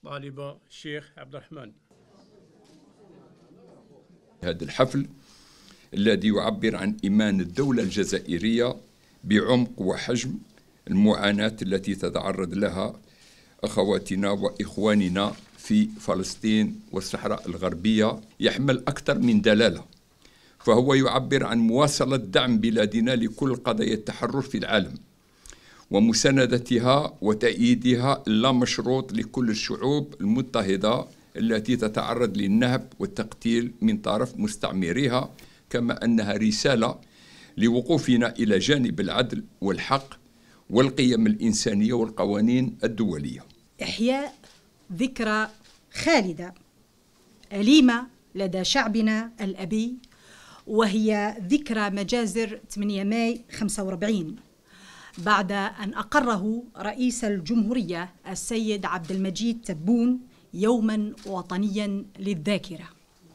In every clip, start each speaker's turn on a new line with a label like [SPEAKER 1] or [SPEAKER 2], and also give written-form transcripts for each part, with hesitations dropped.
[SPEAKER 1] طالبة الشيخ عبد الرحمن.
[SPEAKER 2] هذا الحفل الذي يعبر عن إيمان الدولة الجزائرية بعمق وحجم المعاناة التي تتعرض لها أخواتنا وإخواننا في فلسطين والصحراء الغربية، يحمل أكثر من دلالة، فهو يعبر عن مواصلة دعم بلادنا لكل قضايا التحرر في العالم ومساندتها وتأييدها اللامشروط لكل الشعوب المضطهدة التي تتعرض للنهب والتقتيل من طرف مستعمريها، كما أنها رسالة لوقوفنا إلى جانب العدل والحق والقيم الإنسانية والقوانين الدولية.
[SPEAKER 3] إحياء ذكرى خالدة أليمة لدى شعبنا الأبي، وهي ذكرى مجازر 8 ماي 45 بعد أن أقره رئيس الجمهورية السيد عبد المجيد تبون يوما وطنيا للذاكرة،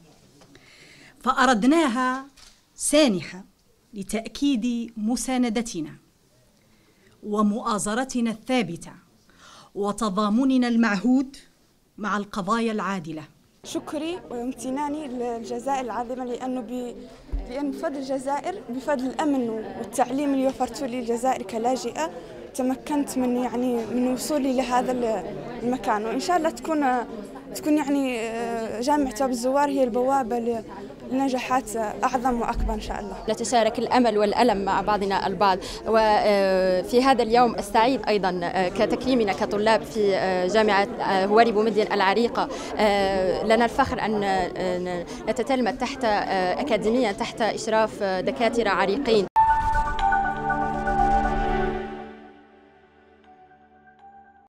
[SPEAKER 3] فأردناها سانحة لتأكيد مساندتنا ومؤازرتنا الثابتة وتضامننا المعهود مع القضايا العادلة.
[SPEAKER 4] شكري وامتناني للجزائر العظيمة لأن بفضل الجزائر، بفضل الأمن والتعليم اللي وفرته لي الجزائر كلاجئة، تمكنت من وصولي لهذا المكان، وإن شاء الله تكون جامعة باب الزوار هي البوابة لنجاحات أعظم وأكبر إن شاء الله.
[SPEAKER 5] نتشارك الأمل والألم مع بعضنا البعض، وفي هذا اليوم أستعيد أيضا كتكريمنا كطلاب في جامعة هواري بومدين العريقة. لنا الفخر أن نتتلمذ تحت أكاديمية تحت إشراف دكاترة عريقين.